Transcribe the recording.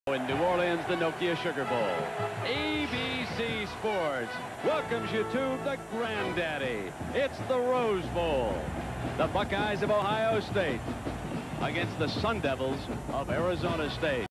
In New Orleans, the Nokia Sugar Bowl. ABC Sports welcomes you to the Granddaddy. It's the Rose Bowl. The Buckeyes of Ohio State against the Sun Devils of Arizona State.